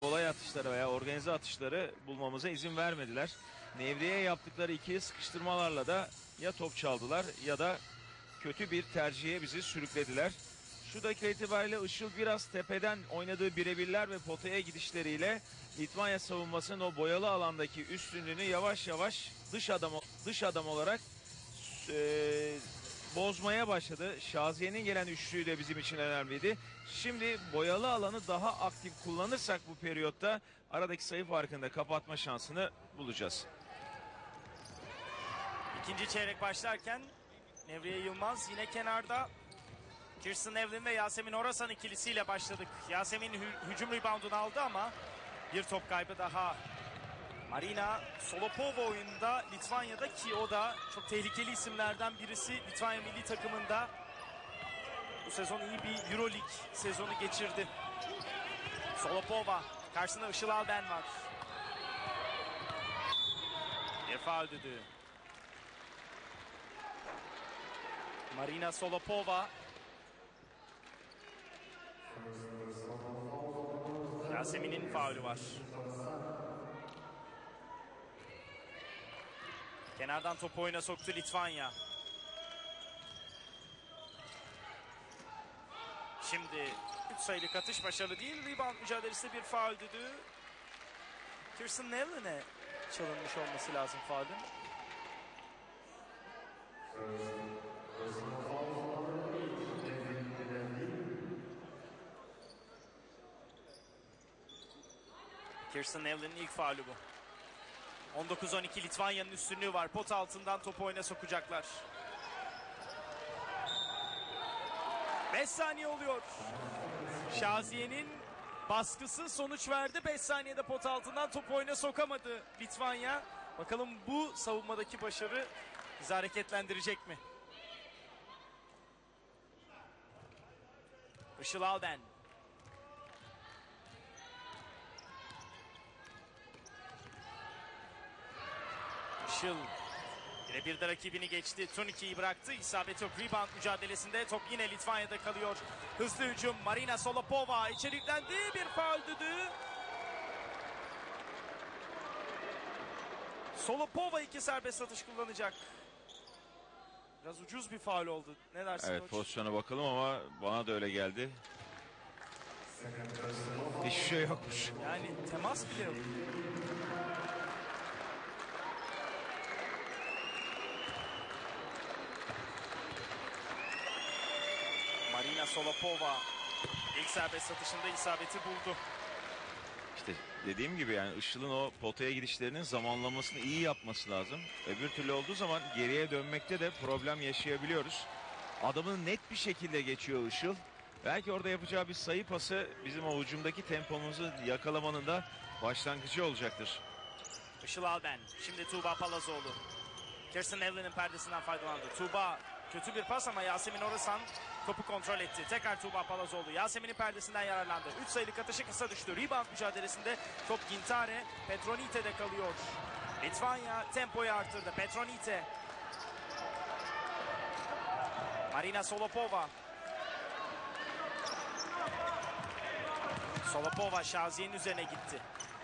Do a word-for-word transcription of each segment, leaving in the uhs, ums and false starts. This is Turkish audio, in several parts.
kolay atışları veya organize atışları bulmamıza izin vermediler. Nevriye yaptıkları ikili sıkıştırmalarla da ya top çaldılar ya da kötü bir tercihe bizi sürüklediler. Şu dakika itibariyle Işıl biraz tepeden oynadığı birebirler ve potaya gidişleriyle Litvanya savunmasının o boyalı alandaki üstünlüğünü yavaş yavaş dış adam dış adam olarak e, bozmaya başladı. Şaziye'nin gelen üçlüğü de bizim için önemliydi. Şimdi boyalı alanı daha aktif kullanırsak bu periyotta aradaki sayı farkını da kapatma şansını bulacağız. İkinci çeyrek başlarken Nevriye Yılmaz yine kenarda. Kirsten Evlin ve Yasemin Orasan ikilisiyle başladık. Yasemin hü hücum reboundunu aldı ama bir top kaybı daha. Marina Solopova oyunda Litvanya'da, ki o da çok tehlikeli isimlerden birisi Litvanya milli takımında. Bu sezon iyi bir Euroleague sezonu geçirdi. Solopova karşısında Işıl Alben var. Bir faul düdüğü. Marina Solopova. Yasemin'in faulü var. Kenardan topu oyuna soktu Litvanya. Şimdi üç sayılık atış başarılı değil. Rebound mücadelesinde bir faul düdüğü. Kirsten Nevlin'e çalınmış olması lazım faulün. Kirsten Nevlin'in ilk faulü bu. on dokuz on iki Litvanya'nın üstünlüğü var. Pot altından topu oyuna sokacaklar. beş saniye oluyor. Şaziye'nin baskısı sonuç verdi. beş saniyede pot altından topu oyuna sokamadı Litvanya. Bakalım bu savunmadaki başarı bizi hareketlendirecek mi? Işıl Alben. Işıl birebir de rakibini geçti. Turniki'yi bıraktı. İsabet yok. Rebound mücadelesinde top yine Litvanya'da kalıyor. Hızlı hücum. Marina Solopova içeri yüklendi. Bir faul düdüğü. Solopova iki serbest atış kullanacak. Biraz ucuz bir faul oldu. Ne dersin? Evet, Koç? pozisyona bakalım ama bana da öyle geldi. Hiçbir şey yokmuş. Yani temas bile yok. Marina Solopova ilk serbest atışında isabeti buldu. İşte dediğim gibi yani Işıl'ın o potaya gidişlerinin zamanlamasını iyi yapması lazım. Öbür türlü olduğu zaman geriye dönmekte de problem yaşayabiliyoruz. Adamın net bir şekilde geçiyor Işıl. Belki orada yapacağı bir sayı pası bizim o hücumdaki tempomuzu yakalamanın da başlangıcı olacaktır. Işıl Alben. Şimdi Tuğba Palazoğlu. Kirsten Evlin'in perdesinden faydalandı. Tuğba kötü bir pas ama Yasemin Orasan topu kontrol etti. Tekrar Tuğba Palazoğlu. Yasemin'in perdesinden yararlandı. üç sayılık atışı kısa düştü. Rebound mücadelesinde top Gintare Petronite'de kalıyor. Litvanya tempoyu artırdı. Petronite. Marina Solopova. Solopova Şaziye'nin üzerine gitti.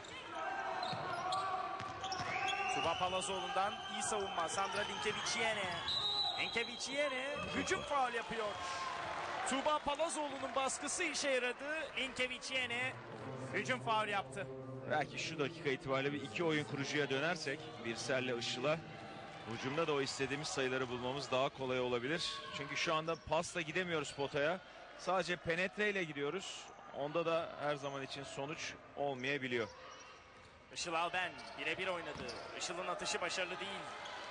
Tuğba Palazoğlu'ndan iyi savunma. Sandra Linkeviciene. Linkeviciene hücum faul yapıyor. Tuğba Palazoğlu'nun baskısı işe yaradı. Linkeviciene hücum faul yaptı. Belki şu dakika itibariyle bir iki oyun kurucuya dönersek Birsel'le Işıl'a hücumda da o istediğimiz sayıları bulmamız daha kolay olabilir. Çünkü şu anda pasla gidemiyoruz potaya. Sadece penetreyle gidiyoruz. Onda da her zaman için sonuç olmayabiliyor. Işıl Alben birebir oynadı. Işıl'ın atışı başarılı değil.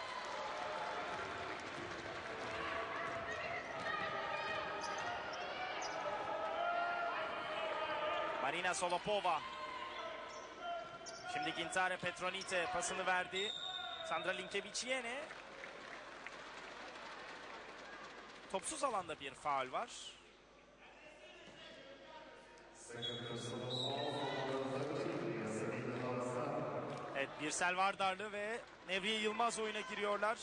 Marina Solopova. Şimdi Gintare Petronite pasını verdi. Sandra Linkeviciene. Topsuz alanda bir faul var. Evet, Birsel Vardarlı ve Nevriye Yılmaz oyuna giriyorlar.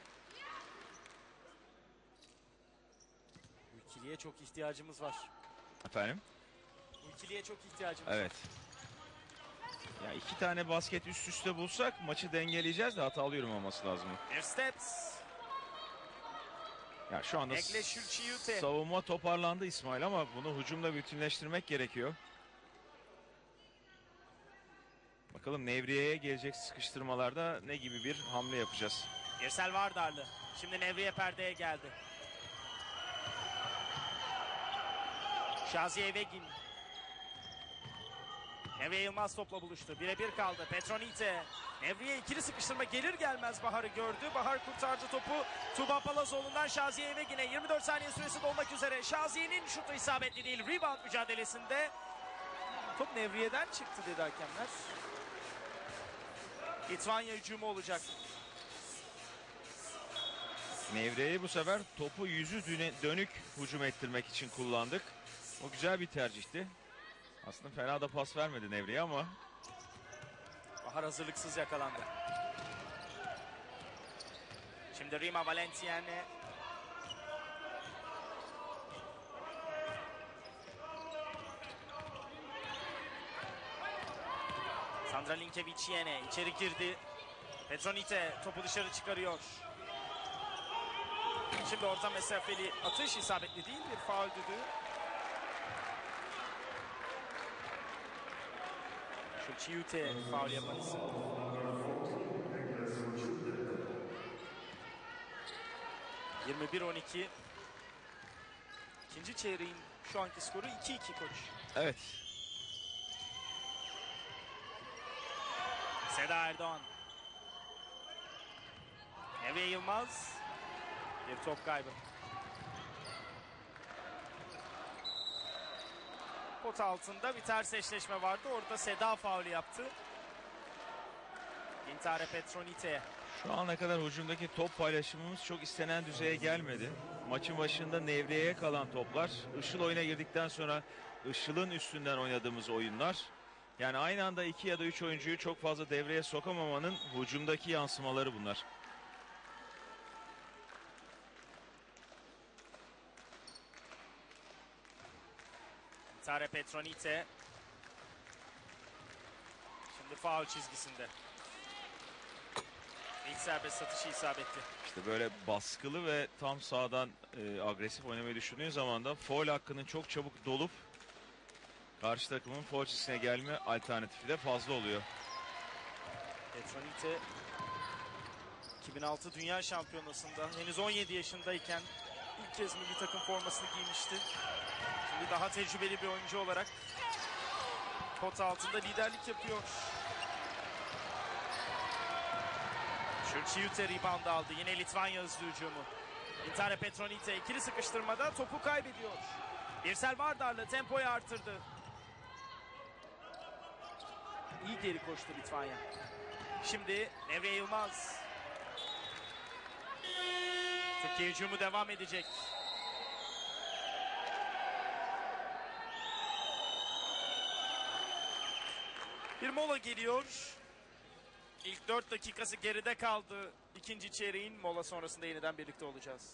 Bu ikiliye çok ihtiyacımız var. Efendim? Bu ikiliye çok ihtiyacımız Evet. var. iki tane basket üst üste bulsak maçı dengeleyeceğiz de hatalı yürüme olması lazım. Bir steps. Ya şu anda Egle Şülçiyute. savunma toparlandı İsmail ama bunu hücumla bütünleştirmek gerekiyor. Bakalım Nevriye'ye gelecek sıkıştırmalarda ne gibi bir hamle yapacağız. Girsel Vardarlı. Şimdi Nevriye perdeye geldi. Şaziye Evegin. Nevriye Yılmaz topla buluştu. Birebir kaldı. Petronite. Nevriye ikili sıkıştırma gelir gelmez Bahar'ı gördü. Bahar kurtardı topu. Tuğba Palazoğlu'ndan Şaziye Evegin'e. yirmi dört saniye süresi dolmak üzere. Şaziye'nin şutu isabetli değil. Rebound mücadelesinde. Top Nevriye'den çıktı dedi hakemler. Litvanya hücumu olacak. Nevriye'yi bu sefer topu yüzü dönük hücum ettirmek için kullandık. O güzel bir tercihti. Aslında fena da pas vermedi Nevriye ama. Bahar hazırlıksız yakalandı. Şimdi Rima Valenciane. Sandra Linkeviciene içeri girdi. Petronite topu dışarı çıkarıyor. Şimdi orta mesafeli atış isabetli değil, bir faul düdüğü. Şülçiyute faul yapan isim. yirmi bir on iki. İkinci çeyreğin şu anki skoru iki iki koç. Evet. Seda Erdoğan. Nevriye Yılmaz. Bir top kaybı. Pot altında bir ters eşleşme vardı. Orada Seda faulü yaptı. Intare Petronite'ye. Şu ana kadar hücumdaki top paylaşımımız çok istenen düzeye gelmedi. Maçın başında Nevriye'ye kalan toplar, Işıl oyuna girdikten sonra Işıl'ın üstünden oynadığımız oyunlar. Yani aynı anda iki ya da üç oyuncuyu çok fazla devreye sokamamanın hücumdaki yansımaları bunlar. Intare Petronite. Şimdi faul çizgisinde. İlk serbest satışı isabetli. İşte böyle baskılı ve tam sağdan e, agresif oynamayı düşündüğün zaman da faul hakkının çok çabuk dolup karşı takımın faul çizgisine gelme alternatifi de fazla oluyor. Petronite iki bin altı Dünya Şampiyonası'nda henüz on yedi yaşındayken ilk kez milli takım formasını giymişti. Şimdi daha tecrübeli bir oyuncu olarak pot altında liderlik yapıyor. Şülçiyute rebound aldı. Yine Litvanya hızlı hücumu. Intare Petronite ikili sıkıştırmada topu kaybediyor. Girsel Vardarlı tempoyu artırdı. İyi geri koştu Litvanya. Şimdi Nevriye Yılmaz. Türkiye hücumu devam edecek. Bir mola geliyor. İlk dört dakikası geride kaldı. İkinci çeyreğin mola sonrasında yeniden birlikte olacağız.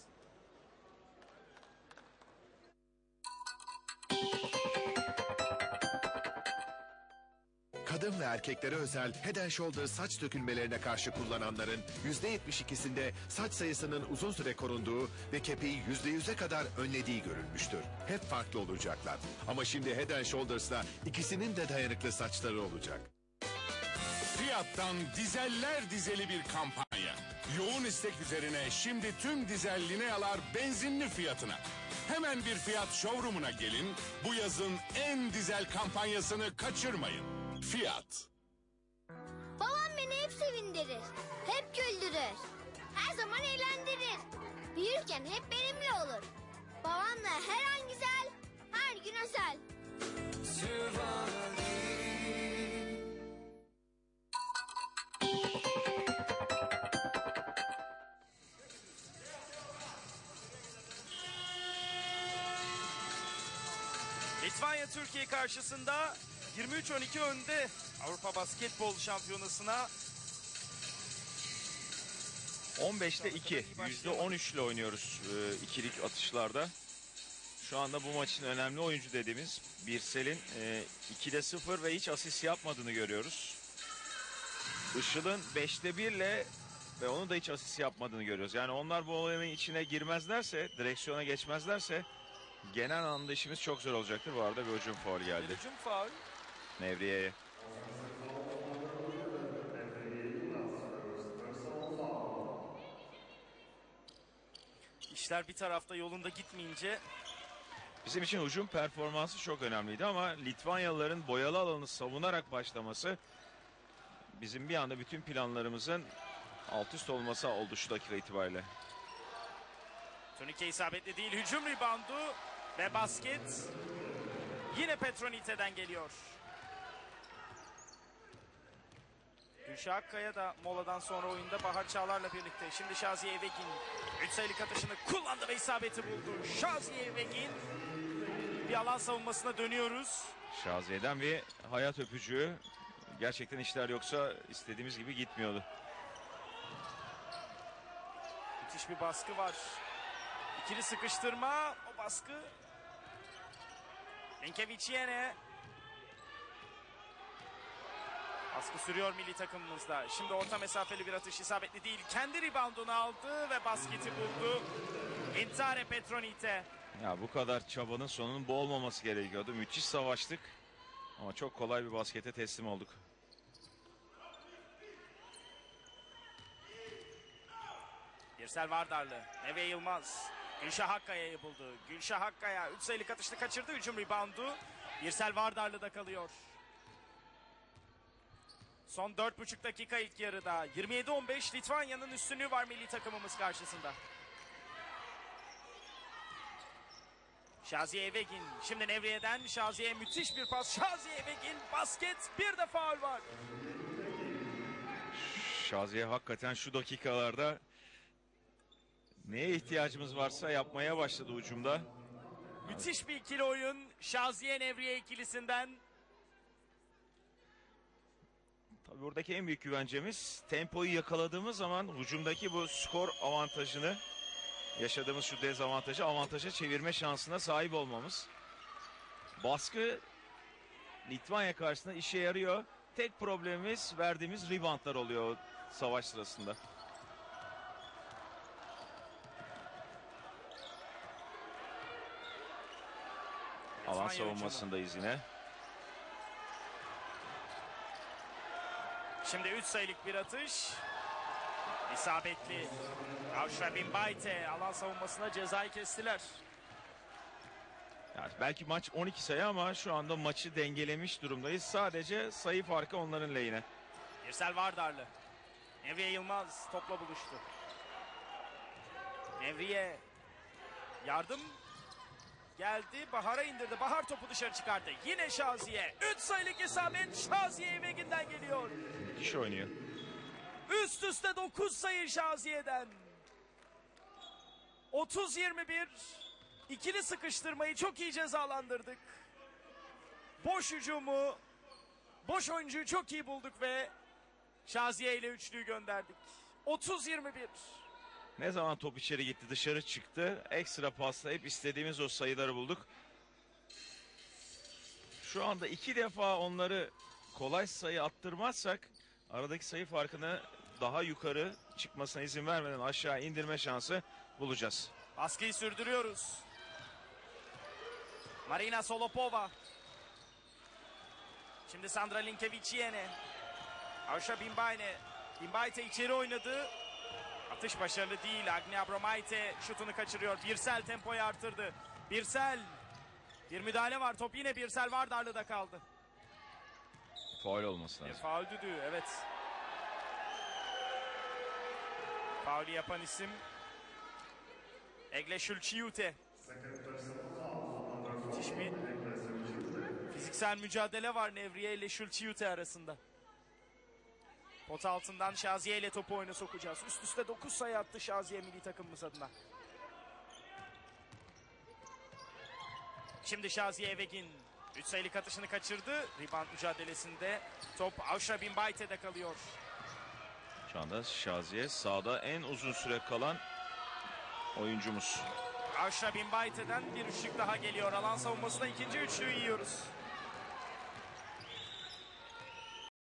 Kadın ve erkeklere özel Head and Shoulders saç dökülmelerine karşı kullananların yüzde yetmiş ikisinde saç sayısının uzun süre korunduğu ve kepeği yüzde yüze kadar önlediği görülmüştür. Hep farklı olacaklar. Ama şimdi Head and Shoulders'la ikisinin de dayanıklı saçları olacak. Fiat'tan dizeller dizeli bir kampanya. Yoğun istek üzerine şimdi tüm dizel Linea'lar benzinli fiyatına. Hemen bir Fiat showroom'una gelin. Bu yazın en dizel kampanyasını kaçırmayın. Fiat. Babam beni hep sevindirir, hep güldürür, her zaman eğlendirir. Büyürken hep benimle olur. Babamla her an güzel, her gün özel. Litvanya Türkiye karşısında yirmi üç on iki önde. Avrupa Basketbol Şampiyonası'na on beşte iki, yüzde on üç ile oynuyoruz e, ikilik atışlarda. Şu anda bu maçın önemli oyuncu dediğimiz Birsel'in e, ikide sıfır ve hiç asist yapmadığını görüyoruz. Işıl'ın beşte birle ve onun da hiç asist yapmadığını görüyoruz. Yani onlar bu olayın içine girmezlerse, direksiyona geçmezlerse genel anlamda işimiz çok zor olacaktır. Bu arada bir hücum faul geldi. Hücum faul. Nevriye'ye. İşler bir tarafta yolunda gitmeyince Bizim için hücum performansı çok önemliydi ama Litvanyalıların boyalı alanı savunarak başlaması bizim bir anda bütün planlarımızın alt üst olması oldu şu dakika itibariyle. turnike isabetli değil. Hücum reboundu ve basket yine Petronite'den geliyor. Gülşah Akkaya da moladan sonra oyunda Bahar Çağlar'la birlikte. Şimdi Şaziye Evegin üç sayılık atışını kullandı ve isabeti buldu. Şaziye Evegin, bir alan savunmasına dönüyoruz. Şaziye'den bir hayat öpücüğü. Gerçekten işler yoksa istediğimiz gibi gitmiyordu. Müthiş bir baskı var. İkili sıkıştırma. O baskı. Linkeviciene. Baskı sürüyor milli takımımızda. Şimdi orta mesafeli bir atış, isabetli değil. Kendi reboundunu aldı ve basketi buldu. Intare Petronite. Ya bu kadar çabanın sonunun bu olmaması gerekiyordu. Müthiş savaştık ama çok kolay bir baskete teslim olduk. Birsel Vardarlı, Neve Yılmaz, Gülşah Hakkaya'yı buldu. Gülşah Hakkaya üç sayılık atışını kaçırdı. Hücum reboundu Birsel Vardarlı'da kalıyor. Son dört buçuk dakika ilk yarıda. yirmi yedi on beş Litvanya'nın üstünlüğü var milli takımımız karşısında. Şaziye Evegin. Şimdi Nevriye'den Şaziye'ye müthiş bir pas. Şaziye Evegin, basket, bir de faul var. Şaziye hakikaten şu dakikalarda neye ihtiyacımız varsa yapmaya başladı hücumda. Müthiş bir ikili oyun Şaziye Nevriye ikilisinden. Tabii buradaki en büyük güvencemiz tempoyu yakaladığımız zaman hücumdaki bu skor avantajını, yaşadığımız şu dezavantajı avantaja çevirme şansına sahip olmamız. Baskı Litvanya karşısında işe yarıyor. Tek problemimiz verdiğimiz reboundlar oluyor savaş sırasında. Alan savunmasındayız yine. Şimdi üç sayılık bir atış. İsabetli. Avşra Bimbayte alan savunmasına cezayı kestiler. Yani belki maç on iki sayı ama şu anda maçı dengelemiş durumdayız. Sadece sayı farkı onların lehine. Birsel Vardarlı. Nevriye Yılmaz topla buluştu. Nevriye yardım geldi. Bahar'a indirdi. Bahar topu dışarı çıkardı. Yine Şaziye. üç sayılık isabet Şaziye Evegin'den geliyor. Müthiş oynuyor. Üst üste dokuz sayı Şaziye'den. otuz yirmi bir. İkili sıkıştırmayı çok iyi cezalandırdık. Boş hücumu, boş oyuncuyu çok iyi bulduk ve Şaziye ile üçlüyü gönderdik. otuz yirmi bir. Ne zaman top içeri gitti, dışarı çıktı. Ekstra pasla hep istediğimiz o sayıları bulduk. Şu anda iki defa onları kolay sayı attırmazsak aradaki sayı farkını daha yukarı çıkmasına izin vermeden aşağı indirme şansı bulacağız. Baskıyı sürdürüyoruz. Marina Solopova. Şimdi Sandra Linkeviciene. Avşa Bimbayne. Bimbayte içeri oynadı. Atış başarılı değil. Agnia Bromaite şutunu kaçırıyor. Birsel tempoyu artırdı. Birsel. Bir müdahale var. Top yine Birsel Vardarlı'da kaldı. Faul olması E, lazım. faul düdüğü, evet. Faulü yapan isim Egle Şulçiyute. Müthiş bir fiziksel mücadele var Nevriye ile Şulçiyute arasında. Pot altından Şaziye ile topu oyuna sokacağız. Üst üste dokuz sayı attı Şaziye milli takımımız adına. Şimdi Şaziye Evegin üç sayılık atışını kaçırdı. Rebound mücadelesinde top Avşra Bimbayte'de kalıyor. Şu anda Şaziye sahada en uzun süre kalan oyuncumuz. Avşra Bimbayte'den bir üçlük daha geliyor. Alan savunmasına ikinci üçlüyü yiyoruz.